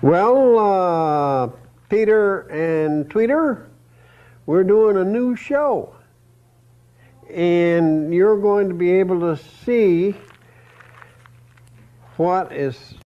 Well, Peter and Tweeter, we're doing a new show. And you're going to be able to see what is